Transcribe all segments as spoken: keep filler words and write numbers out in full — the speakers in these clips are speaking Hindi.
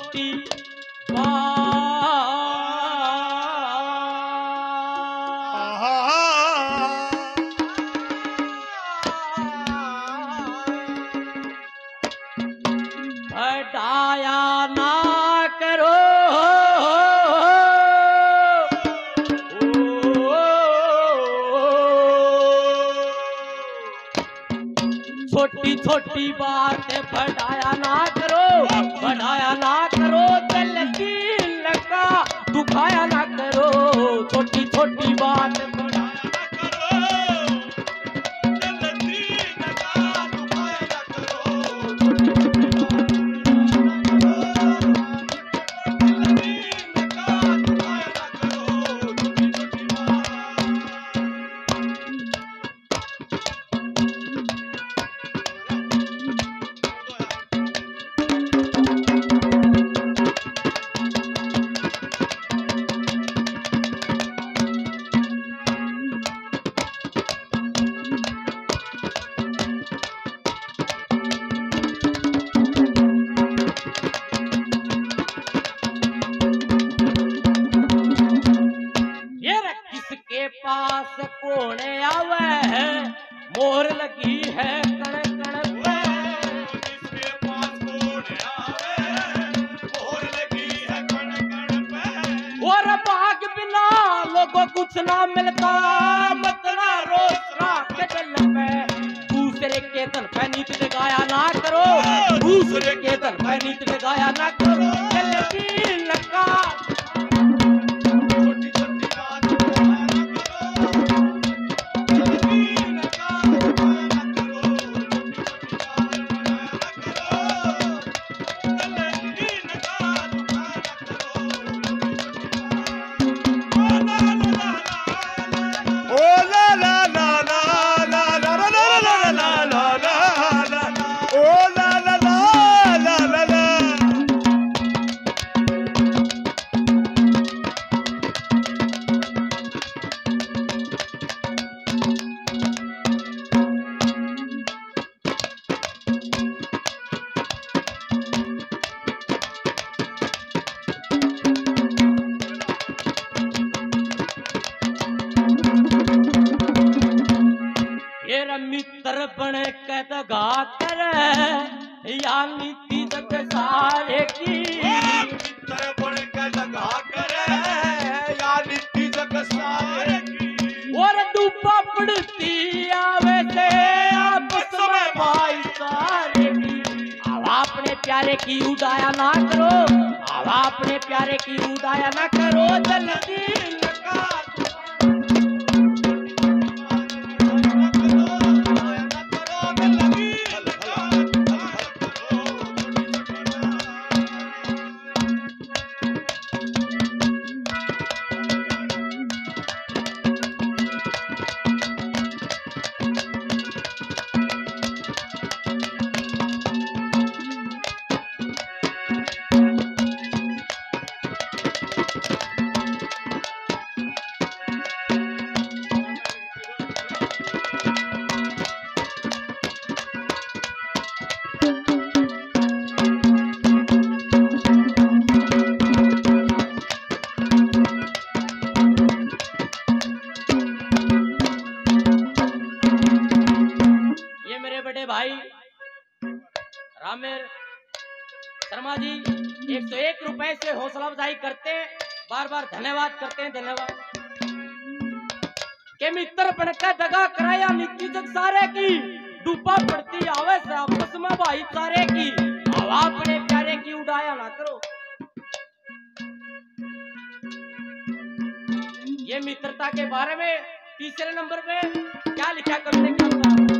छोटी बात बढ़ाया ना करो छोटी छोटी बात बढ़ाया ना करो बढ़ाया ना करो दिल की लगा दुखाया ना करो छोटी छोटी बात पास कौन आवे है मोर लगी है कण कण पे इसके पास कौन आवे मोर लगी है कण कण पे और भाग बिना लोगों कुछ ना मिलता मतना रोज रात के दिल पे दूसरे के धन पे नीत लगाया ना करो दूसरे के धन पे नीत लगाया ना करो दिल की लगा मित्र बन के दगा कर या नीति जग सारे की मित्र बन के दगा कर या नीति जग सारे की और डूबा पड़ती आवे से आपस में भाईचारे की अब अपने प्यारे की उदाया ना करो अब अपने प्यारे की उदाया ना करो जल्दी लगा भाई रामेर शर्मा जी एक सौ एक रुपए से हौसला अफजाई करते हैं बार बार धन्यवाद करते हैं धन्यवाद के मित्र बनकर दगा कराया नीति जग सारे की डूबा पड़ती आवे से आपस में भाईचारे की अब अपने प्यारे की उड़ाया ना करो ये मित्रता के बारे में तीसरे नंबर पे क्या लिखा करते क्या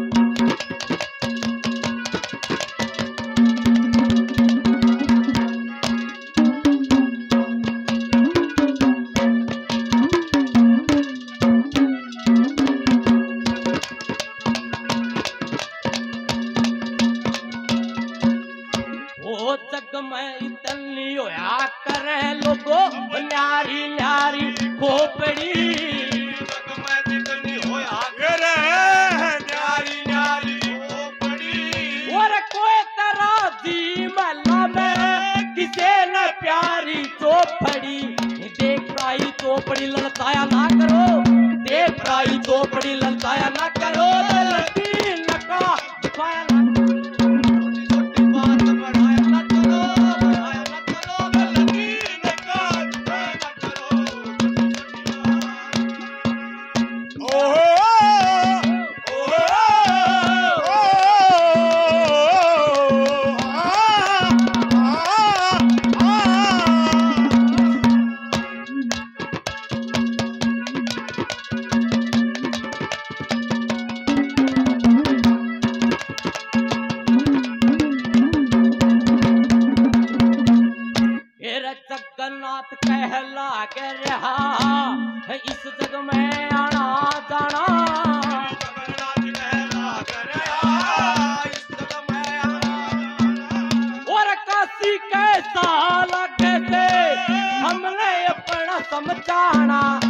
जग में इतनी होया करे लोगो न्यारी न्यारी खोपड़ी जग में इतनी होया करे न्यारी न्यारी खोपड़ी और कोई तरह दी महला में किसे न चौपड़ी ललचाया ना करो, देख पराई चौपड़ी ललचाया ना करो, लड़की नका दिखाया ना छोटी बात बढ़ाया ना करो, बढ़ाया ना करो, लड़की नका दिखाया ना करो। ओहो जगन्नाथ कहला के रहा है इस जग में आना जाना, जगन्नाथ कहला के रहा इस जग में आना जाना। और काशी कैसा लगे से हमने अपना समझाना,